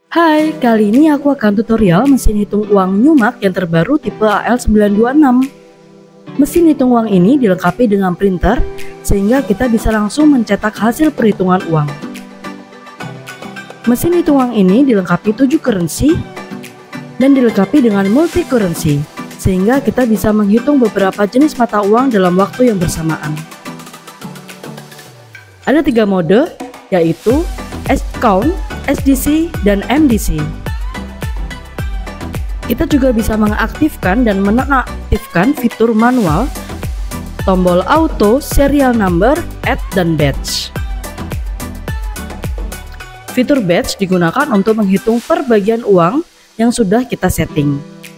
Hai, kali ini aku akan tutorial mesin hitung uang Newmark yang terbaru tipe AL926. Mesin hitung uang ini dilengkapi dengan printer, sehingga kita bisa langsung mencetak hasil perhitungan uang. Mesin hitung uang ini dilengkapi 7 currency dan dilengkapi dengan multi currency, sehingga kita bisa menghitung beberapa jenis mata uang dalam waktu yang bersamaan. Ada 3 mode, yaitu S-Count, SDC, dan MDC. Kita juga bisa mengaktifkan dan menonaktifkan fitur manual, tombol auto, serial number, add, dan batch. Fitur batch digunakan untuk menghitung per bagian uang yang sudah kita setting.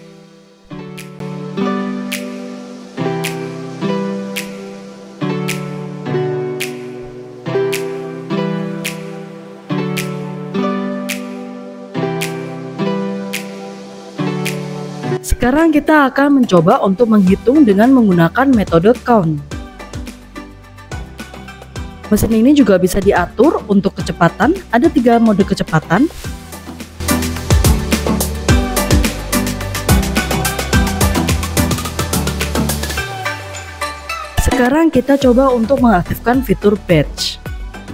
Sekarang kita akan mencoba untuk menghitung dengan menggunakan metode count. Mesin ini juga bisa diatur untuk kecepatan, ada 3 mode kecepatan. Sekarang kita coba untuk mengaktifkan fitur batch.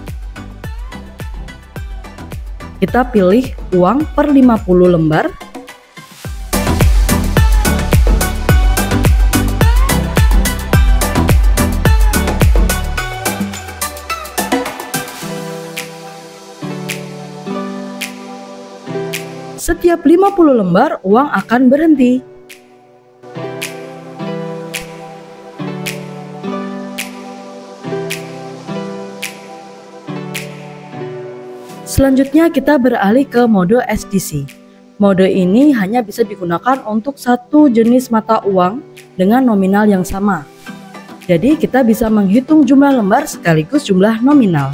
Kita pilih uang per 50 lembar. Setiap 50 lembar, uang akan berhenti. Selanjutnya kita beralih ke mode SDC. Mode ini hanya bisa digunakan untuk satu jenis mata uang dengan nominal yang sama. Jadi kita bisa menghitung jumlah lembar sekaligus jumlah nominal.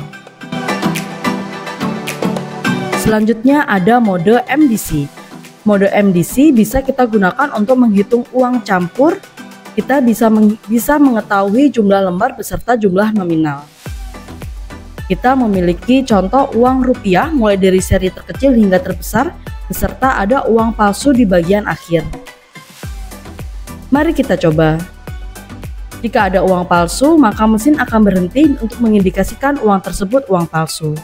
Selanjutnya ada mode MDC. Mode MDC bisa kita gunakan untuk menghitung uang campur. Kita bisa mengetahui jumlah lembar beserta jumlah nominal. Kita memiliki contoh uang rupiah mulai dari seri terkecil hingga terbesar, beserta ada uang palsu di bagian akhir. Mari kita coba. Jika ada uang palsu, maka mesin akan berhenti untuk mengindikasikan uang tersebut uang palsu.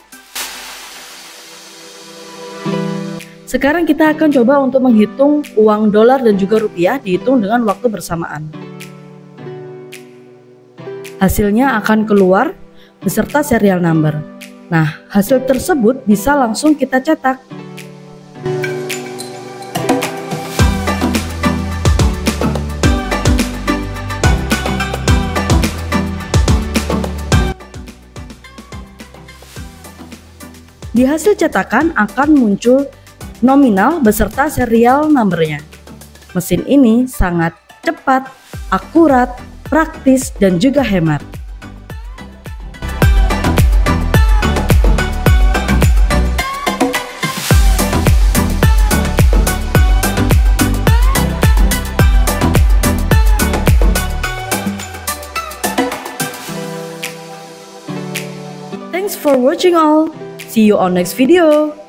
Sekarang kita akan coba untuk menghitung uang dolar dan juga rupiah dihitung dengan waktu bersamaan. Hasilnya akan keluar beserta serial number. Nah, hasil tersebut bisa langsung kita cetak. Di hasil cetakan akan muncul nominal beserta serial numbernya. Mesin ini sangat cepat, akurat, praktis, dan juga hemat. Thanks for watching all. See you on next video.